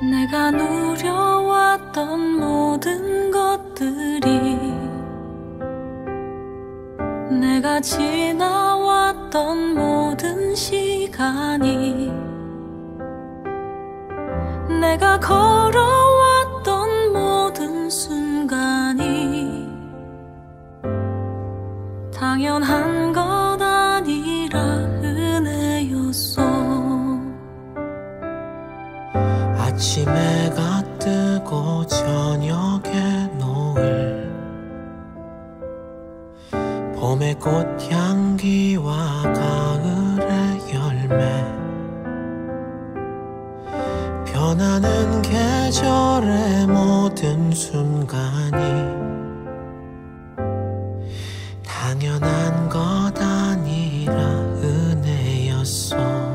내가 누려왔던 모든 것들이, 내가 지나왔던 모든 시간이, 내가 걸어왔던 모든 순간이 당연한 것 아니라 은혜였어. 아침에가 뜨고 저녁에 노을, 봄의 꽃향기와 가을의 열매, 변하는 계절의 모든 순간이 당연한 것 아니라 은혜였어.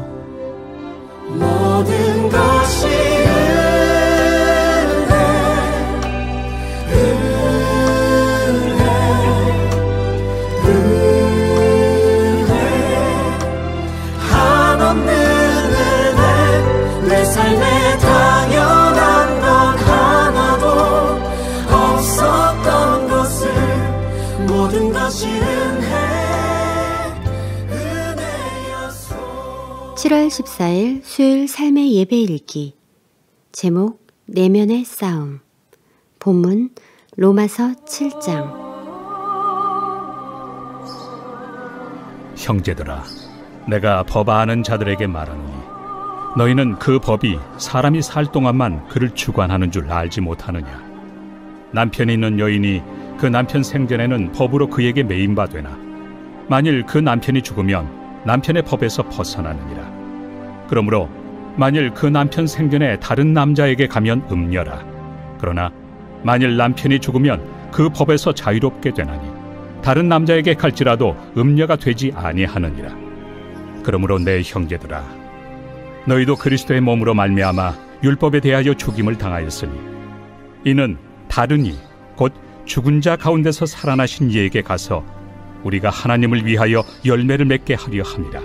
모든 것이 한없는 은혜, 내 삶에 당연한 건 하나도 없었던 것을, 모든 것이 은혜였어. 7월 14일 수요일 삶의 예배 읽기. 제목 내면의 싸움. 본문 로마서 7장. 형제들아, 내가 법 아는 자들에게 말하노니 너희는 그 법이 사람이 살 동안만 그를 주관하는 줄 알지 못하느냐. 남편이 있는 여인이 그 남편 생전에는 법으로 그에게 매인 바 되나, 만일 그 남편이 죽으면 남편의 법에서 벗어나느니라. 그러므로 만일 그 남편 생전에 다른 남자에게 가면 음녀라. 그러나 만일 남편이 죽으면 그 법에서 자유롭게 되나니 다른 남자에게 갈지라도 음녀가 되지 아니하느니라. 그러므로 내 형제들아, 너희도 그리스도의 몸으로 말미암아 율법에 대하여 죽임을 당하였으니 이는 다른 이 곧 죽은 자 가운데서 살아나신 이에게 가서 우리가 하나님을 위하여 열매를 맺게 하려 함이라.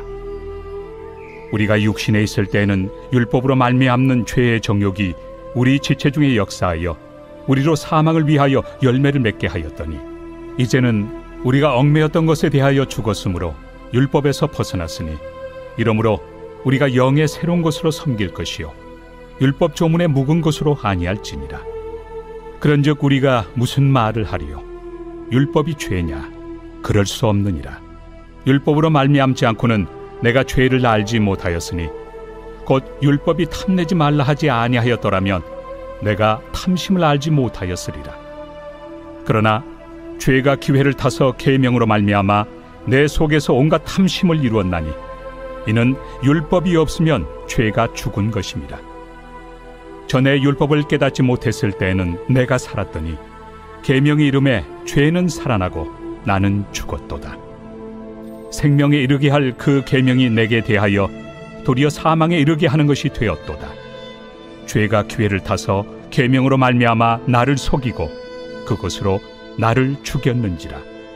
우리가 육신에 있을 때에는 율법으로 말미암는 죄의 정욕이 우리 지체 중에 역사하여 우리로 사망을 위하여 열매를 맺게 하였더니, 이제는 우리가 얽매였던 것에 대하여 죽었으므로 율법에서 벗어났으니 이러므로 우리가 영의 새로운 것으로 섬길 것이요 율법 조문의 묵은 것으로 아니할지니라. 그런즉 우리가 무슨 말을 하리요? 율법이 죄냐? 그럴 수 없느니라. 율법으로 말미암지 않고는 내가 죄를 알지 못하였으니, 곧 율법이 탐내지 말라 하지 아니하였더라면 내가 탐심을 알지 못하였으리라. 그러나 죄가 기회를 타서 계명으로 말미암아 내 속에서 온갖 탐심을 이루었나니 이는 율법이 없으면 죄가 죽은 것입니다. 전에 율법을 깨닫지 못했을 때에는 내가 살았더니 계명이 이름에 죄는 살아나고 나는 죽었도다. 생명에 이르게 할 그 계명이 내게 대하여 도리어 사망에 이르게 하는 것이 되었도다. 죄가 기회를 타서 계명으로 말미암아 나를 속이고 그것으로 나를 죽였는지라.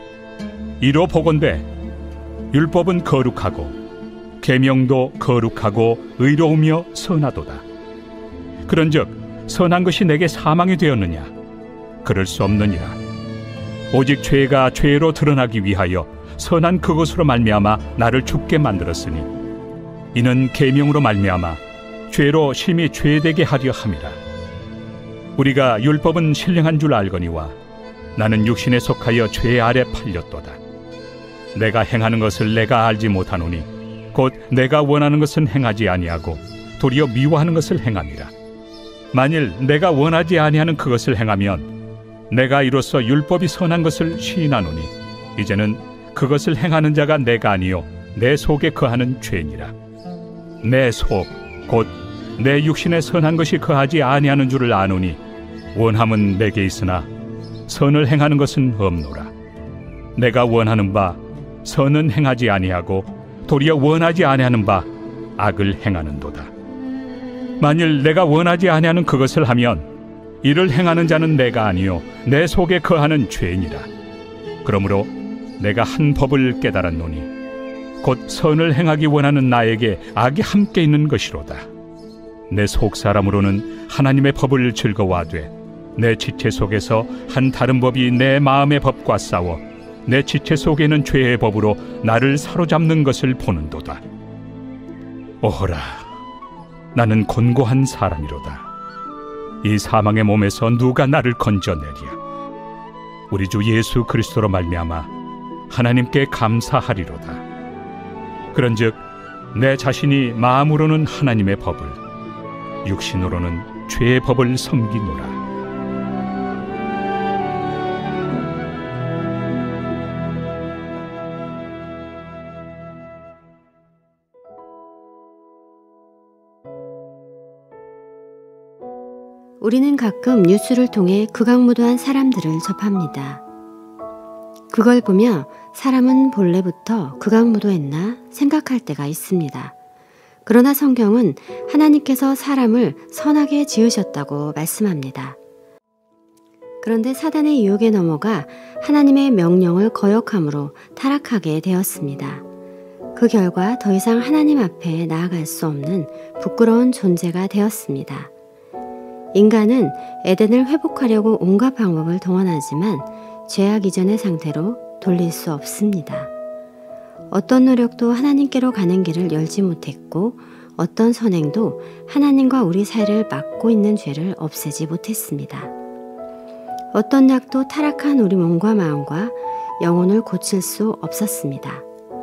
이로 보건대 율법은 거룩하고 계명도 거룩하고 의로우며 선하도다. 그런즉 선한 것이 내게 사망이 되었느냐? 그럴 수 없느니라. 오직 죄가 죄로 드러나기 위하여 선한 그것으로 말미암아 나를 죽게 만들었으니 이는 계명으로 말미암아 죄로 심히 죄되게 하려 함이라. 우리가 율법은 신령한 줄 알거니와 나는 육신에 속하여 죄 아래 팔렸도다. 내가 행하는 것을 내가 알지 못하노니 곧 내가 원하는 것은 행하지 아니하고 도리어 미워하는 것을 행함이라. 만일 내가 원하지 아니하는 그것을 행하면 내가 이로써 율법이 선한 것을 시인하노니 이제는 그것을 행하는 자가 내가 아니요 내 속에 거하는 죄니라. 내 속 곧 내 육신에 선한 것이 거하지 아니하는 줄을 아노니 원함은 내게 있으나 선을 행하는 것은 없노라. 내가 원하는 바 선은 행하지 아니하고 도리어 원하지 아니하는 바 악을 행하는도다. 만일 내가 원하지 아니하는 그것을 하면 이를 행하는 자는 내가 아니요 내 속에 거하는 죄니라. 그러므로 내가 한 법을 깨달았노니 곧 선을 행하기 원하는 나에게 악이 함께 있는 것이로다. 내 속사람으로는 하나님의 법을 즐거워하되 내 지체 속에서 한 다른 법이 내 마음의 법과 싸워 내 지체 속에는 죄의 법으로 나를 사로잡는 것을 보는도다. 오호라, 나는 곤고한 사람이로다. 이 사망의 몸에서 누가 나를 건져내랴. 우리 주 예수 그리스도로 말미암아 하나님께 감사하리로다. 그런즉 내 자신이 마음으로는 하나님의 법을, 육신으로는 죄의 법을 섬기노라. 우리는 가끔 뉴스를 통해 극악무도한 사람들을 접합니다. 그걸 보며 사람은 본래부터 극악무도했나 생각할 때가 있습니다. 그러나 성경은 하나님께서 사람을 선하게 지으셨다고 말씀합니다. 그런데 사단의 유혹에 넘어가 하나님의 명령을 거역함으로 타락하게 되었습니다. 그 결과 더 이상 하나님 앞에 나아갈 수 없는 부끄러운 존재가 되었습니다. 인간은 에덴을 회복하려고 온갖 방법을 동원하지만 죄악 이전의 상태로 돌릴 수 없습니다. 어떤 노력도 하나님께로 가는 길을 열지 못했고 어떤 선행도 하나님과 우리 사이를 막고 있는 죄를 없애지 못했습니다. 어떤 약도 타락한 우리 몸과 마음과 영혼을 고칠 수 없었습니다.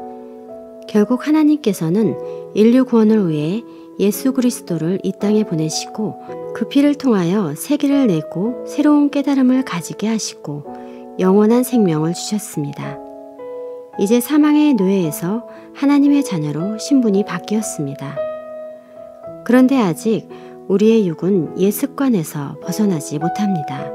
결국 하나님께서는 인류 구원을 위해 예수 그리스도를 이 땅에 보내시고 그 피를 통하여 세기를 내고 새로운 깨달음을 가지게 하시고 영원한 생명을 주셨습니다. 이제 사망의 노예에서 하나님의 자녀로 신분이 바뀌었습니다. 그런데 아직 우리의 육은 옛 습관에서 벗어나지 못합니다.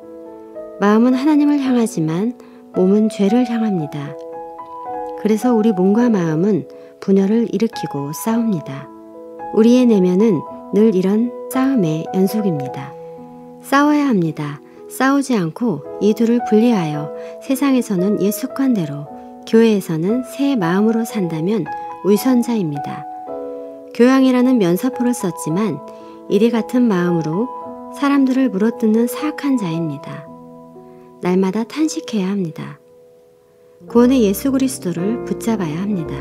마음은 하나님을 향하지만 몸은 죄를 향합니다. 그래서 우리 몸과 마음은 분열을 일으키고 싸웁니다. 우리의 내면은 늘 이런 싸움의 연속입니다. 싸워야 합니다. 싸우지 않고 이 둘을 분리하여 세상에서는 옛 습관대로, 교회에서는 새 마음으로 산다면 위선자입니다. 교양이라는 면사포를 썼지만 이리 같은 마음으로 사람들을 물어뜯는 사악한 자입니다. 날마다 탄식해야 합니다. 구원의 예수 그리스도를 붙잡아야 합니다.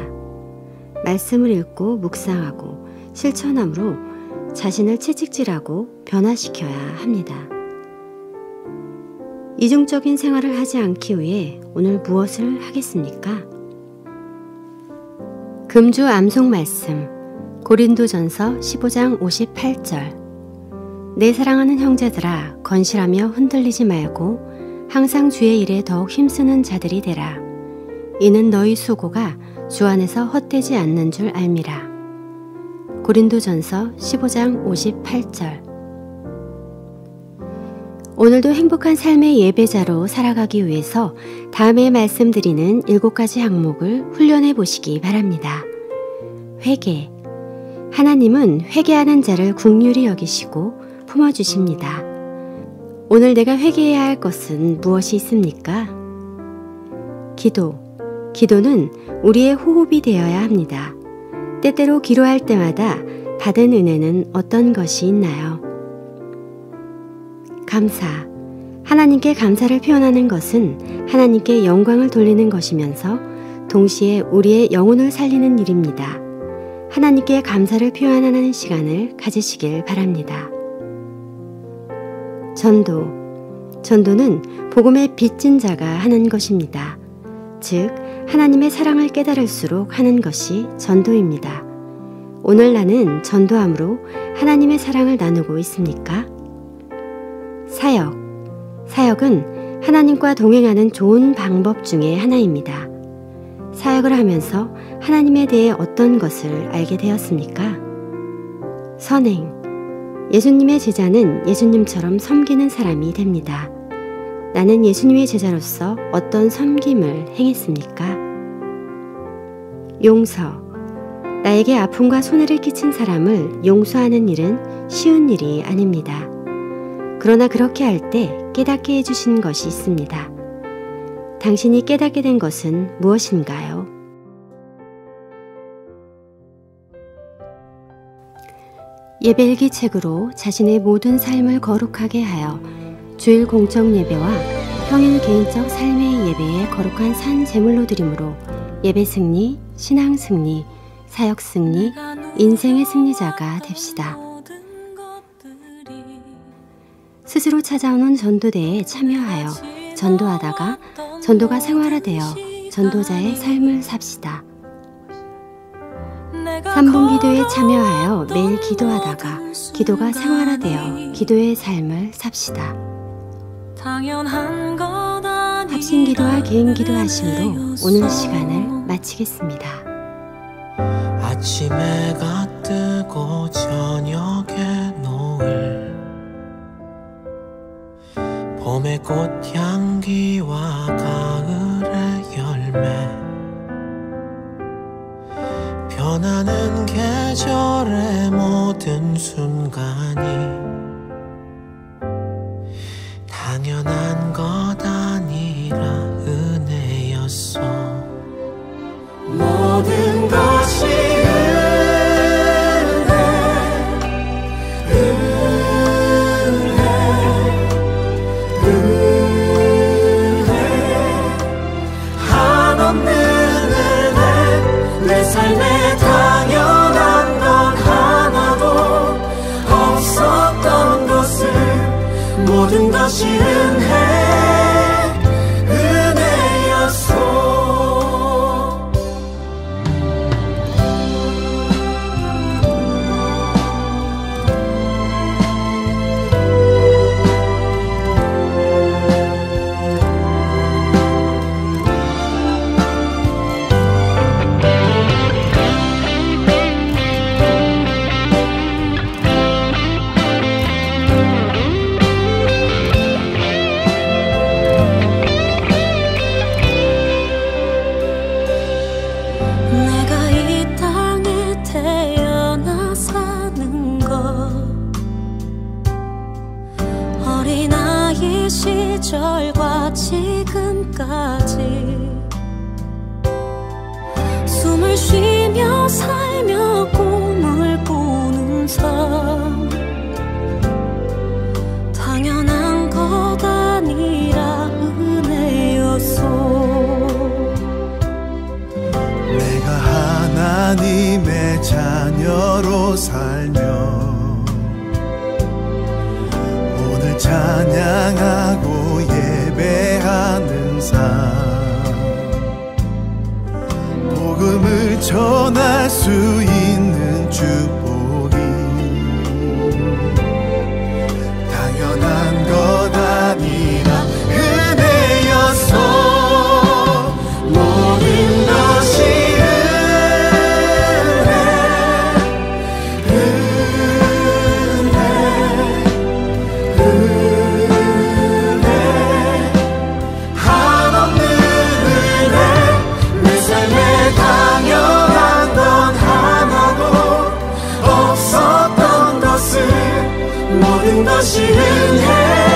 말씀을 읽고 묵상하고 실천함으로 자신을 채찍질하고 변화시켜야 합니다. 이중적인 생활을 하지 않기 위해 오늘 무엇을 하겠습니까? 금주 암송 말씀 고린도전서 15장 58절. 내 사랑하는 형제들아, 건실하며 흔들리지 말고 항상 주의 일에 더욱 힘쓰는 자들이 되라. 이는 너희 수고가 주 안에서 헛되지 않는 줄 알미라. 고린도전서 15장 58절. 오늘도 행복한 삶의 예배자로 살아가기 위해서 다음에 말씀드리는 7가지 항목을 훈련해 보시기 바랍니다. 회개. 하나님은 회개하는 자를 긍휼히 여기시고 품어주십니다. 오늘 내가 회개해야 할 것은 무엇이 있습니까? 기도. 기도는 우리의 호흡이 되어야 합니다. 때때로 기도할 때마다 받은 은혜는 어떤 것이 있나요? 감사. 하나님께 감사를 표현하는 것은 하나님께 영광을 돌리는 것이면서 동시에 우리의 영혼을 살리는 일입니다. 하나님께 감사를 표현하는 시간을 가지시길 바랍니다. 전도. 전도는 복음의 빚진 자가 하는 것입니다. 즉, 하나님의 사랑을 깨달을수록 하는 것이 전도입니다. 오늘 나는 전도함으로 하나님의 사랑을 나누고 있습니까? 사역. 사역은 하나님과 동행하는 좋은 방법 중에 하나입니다. 사역을 하면서 하나님에 대해 어떤 것을 알게 되었습니까? 선행. 예수님의 제자는 예수님처럼 섬기는 사람이 됩니다. 나는 예수님의 제자로서 어떤 섬김을 행했습니까? 용서. 나에게 아픔과 손해를 끼친 사람을 용서하는 일은 쉬운 일이 아닙니다. 그러나 그렇게 할 때 깨닫게 해주신 것이 있습니다. 당신이 깨닫게 된 것은 무엇인가요? 예배일기 책으로 자신의 모든 삶을 거룩하게 하여 주일 공적 예배와 평일 개인적 삶의 예배에 거룩한 산 제물로 드림으로 예배 승리, 신앙 승리, 사역 승리, 인생의 승리자가 됩시다. 스스로 찾아오는 전도대에 참여하여 전도하다가 전도가 생활화되어 전도자의 삶을 삽시다. 3분 기도에 참여하여 매일 기도하다가 기도가 생활화되어 기도의 삶을 삽시다. 합심 기도와 개인 기도 하심으로 오늘 시간을 마치겠습니다. 아침 해가 뜨고 저녁에 노을, 봄의 꽃향기와 가을의 열매, 변하는 계절의 모든 순간이 당연한 것 아니라 은혜였어. 모든 것이 한없는 은혜, 내 삶에 당연한 건 하나도 없었던 것을 모든 것이 은혜였어. 시절과 지금까지 숨을 쉬며 살며 꿈을 꾸는 삶, 당연한 것 아니라 은혜였소. 내가 하나님의 자녀로 살며 찬양하고 예배하는 삶, 복음을 전할 수 있는 축복이 당연한 것 아니라 은혜였어. 모든 것이 모든 것이 은혜